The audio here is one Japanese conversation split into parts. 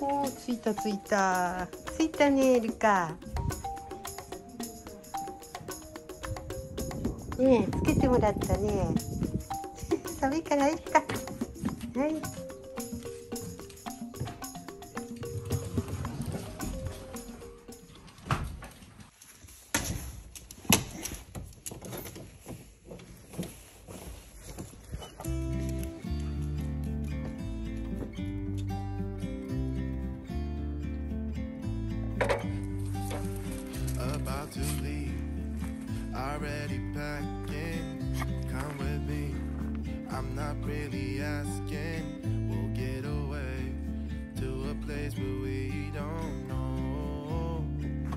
おー、ついたついたついたね、ルカ。ねえ、つけてもらったね。寒いからいいか。はい。 About to leave, already packing. Come with me, I'm not really asking. We'll get away to a place where we don't know.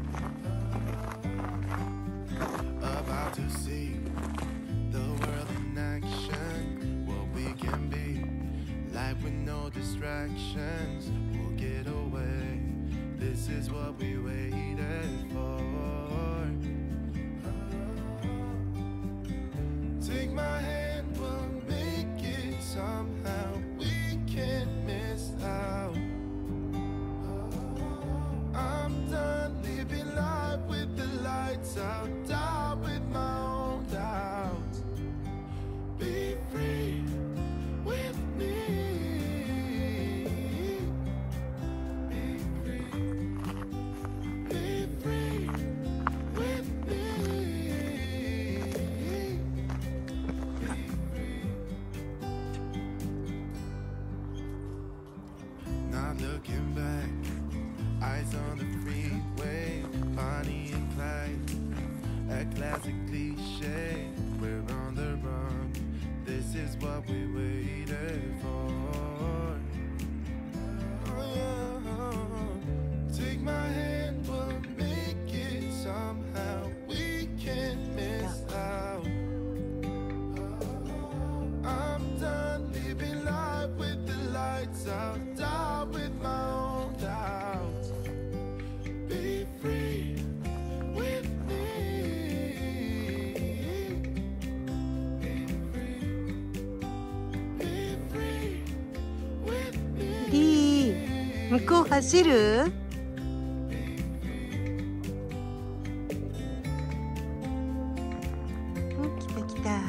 About to see the world in action, what we can be, life with no distractions. We'll get away, this is what we waited for. Take my hand, we'll make it somehow. We can't miss out. I'm done living life with the lights out, down with my own doubts. Be free with me. Be free. Be free with me. Not looking back, eyes on the freeway, Bonnie and Clyde, a classic cliche. We're on the run, this is what we waited for. Oh, yeah. Take my hand, we'll make it somehow. We can't miss out. I'm done living life with the lights out, down with my own doubts. Be free with me. Be free. Be free with me. いい。向こう走る？お、来た来た。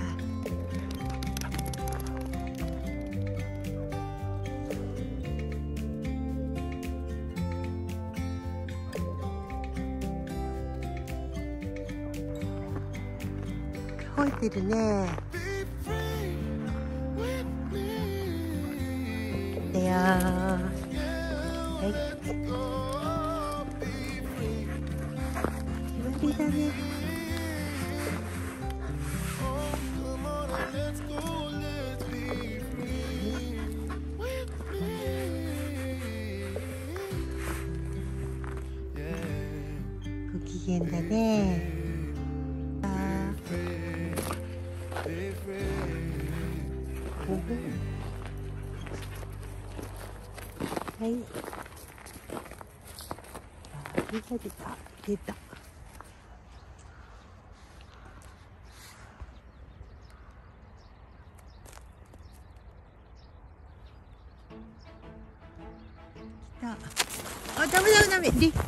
吠えてるね。 Be free with me. だよー。はい。 Let's go. Be free. 決まりだね。 Oh, come on and let's go. Let's be free with me. Yeah. ご機嫌だね。あ Be free. ー、はい。あ、出た出た出た。来た。あ、ダメダメダメ。リ。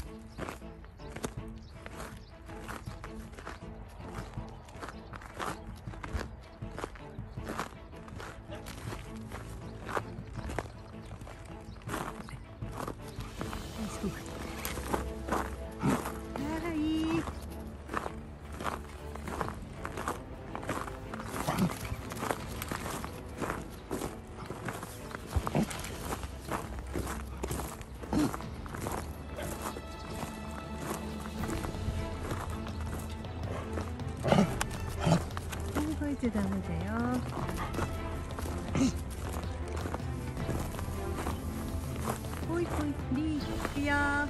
はい。動いてダメだよ。ほいほい、リー行くよ。はい。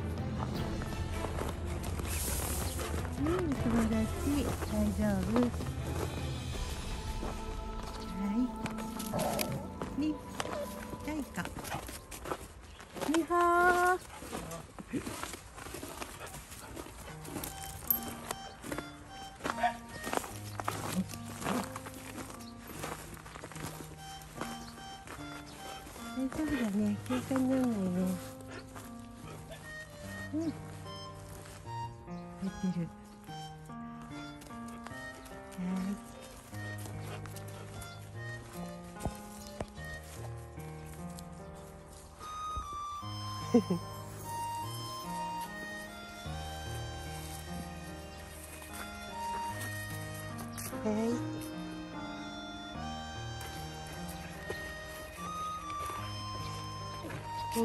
うん、友達、大丈夫。はい。リー、はいか。にはー。 大丈夫だね。喧嘩にならないね。うん。寝てる。はい。はい。うん。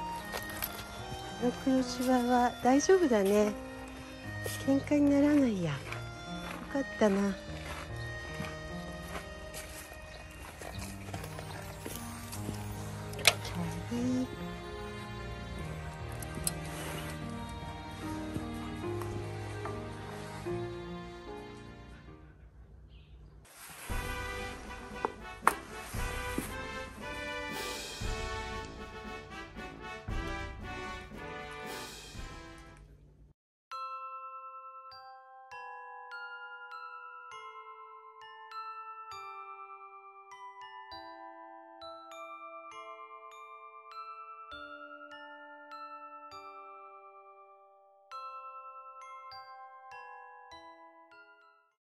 黒シワは大丈夫だね。喧嘩にならないや。よかったな。はい。